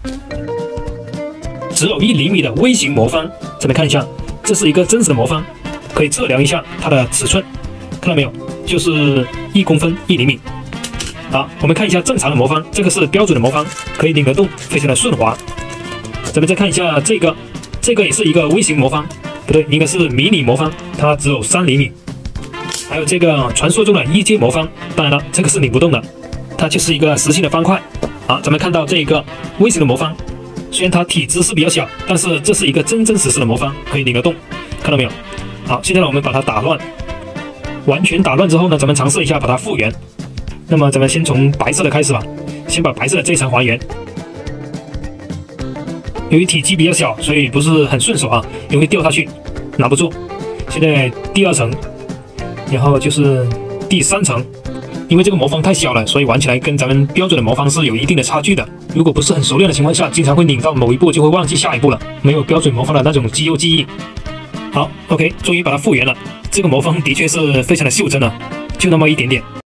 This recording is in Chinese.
只有1厘米的微型魔方，咱们看一下，这是一个真实的魔方，可以测量一下它的尺寸，看到没有？就是1公分1厘米。好，我们看一下正常的魔方，这个是标准的魔方，可以拧得动，非常的顺滑。咱们再看一下这个也是一个微型魔方，不对，应该是迷你魔方，它只有3厘米。还有这个传说中的1阶魔方，当然了，这个是拧不动的，它就是一个实心的方块。好，咱们看到这个微型的魔方，虽然它体积是比较小，但是这是一个真实的魔方，可以拧得动，看到没有？好，现在呢，我们把它打乱，完全打乱之后呢，咱们尝试一下把它复原。那么咱们先从白色的开始吧，先把白色的这一层还原。由于体积比较小，所以不是很顺手啊，也会掉下去，拿不住。现在第2层，然后就是第3层。因为这个魔方太小了，所以玩起来跟咱们标准的魔方是有一定的差距的。如果不是很熟练的情况下，经常会拧到某一步就会忘记下一步了，没有标准魔方的那种肌肉记忆。好 ，OK， 终于把它复原了。这个魔方的确是非常的袖珍了，就那么一点点。